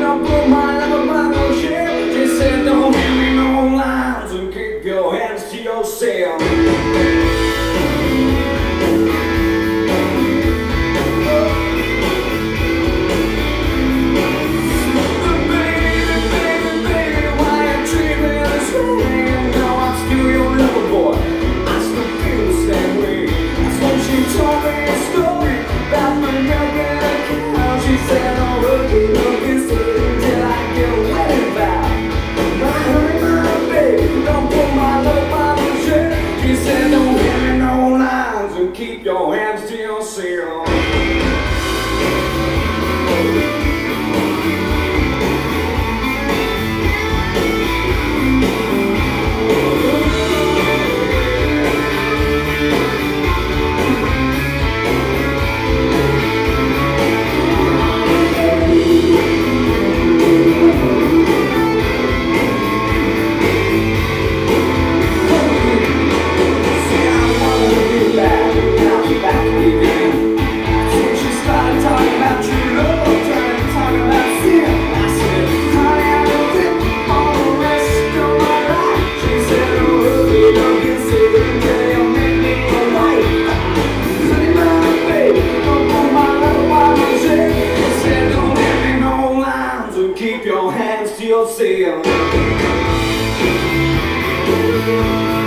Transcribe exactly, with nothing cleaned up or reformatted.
don't put my love upon no shit. She said don't give me no lines and keep your hands to yourself. Keep your hands to yourself. Keep your hands to yourself.